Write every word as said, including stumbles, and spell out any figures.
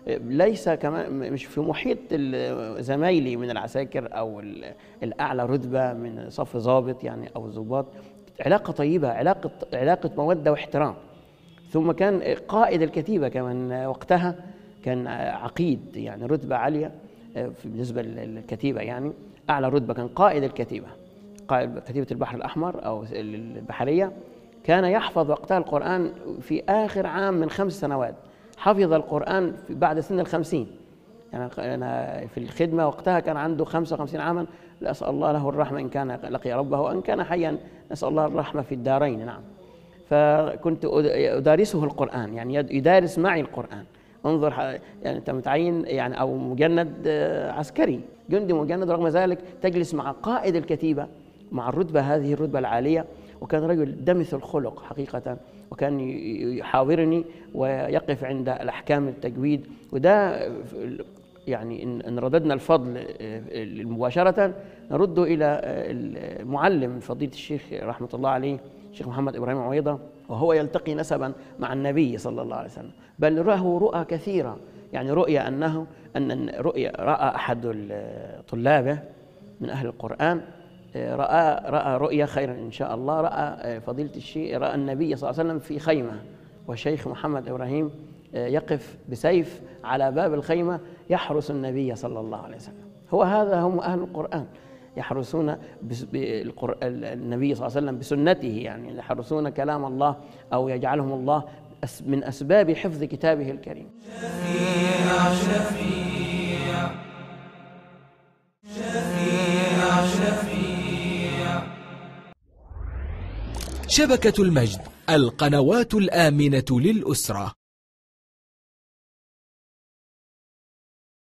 ليس كمان مش في محيط زمايلي من العساكر أو الأعلى رتبة من صف ضابط يعني أو ضباط، علاقة طيبة، علاقة علاقة مودة واحترام. ثم كان قائد الكتيبة كمان وقتها كان عقيد، يعني رتبة عالية بالنسبة للكتيبة، يعني أعلى رتبة كان قائد الكتيبة، قائد كتيبة البحر الأحمر أو البحرية. كان يحفظ وقتها القرآن في آخر عام من خمس سنوات، حفظ القرآن بعد سن الخمسين. يعني أنا في الخدمة وقتها كان عنده خمسة وخمسين عاما، أسأل الله له الرحمة إن كان لقي ربه، وإن كان حيا نسأل الله الرحمة في الدارين. نعم. فكنت أدارسه القرآن، يعني يدارس معي القرآن. انظر، يعني أنت متعين يعني أو مجند عسكري، جندي مجند، رغم ذلك تجلس مع قائد الكتيبة، مع الرتبة هذه الرتبة العالية. وكان رجل دمث الخلق حقيقة، وكان يحاورني ويقف عند الأحكام التجويد. وده يعني إن رددنا الفضل مباشرة نرده إلى المعلم فضيلة الشيخ رحمة الله عليه الشيخ محمد إبراهيم عويضة، وهو يلتقي نسبا مع النبي صلى الله عليه وسلم، بل له رؤى كثيرة. يعني رؤية أنه أن رؤية رأى أحد طلابه من أهل القرآن، رأى رأى رؤيا خيرا إن شاء الله، رأى فضيلة الشيخ، رأى النبي صلى الله عليه وسلم في خيمة، والشيخ محمد إبراهيم يقف بسيف على باب الخيمة يحرس النبي صلى الله عليه وسلم. هو هذا هم أهل القرآن، يحرسون النبي صلى الله عليه وسلم بسنته، يعني يحرسون كلام الله أو يجعلهم الله من أسباب حفظ كتابه الكريم. شفيع شفيع شفيع شفيع. شبكة المجد، القنوات الآمنة للأسرة.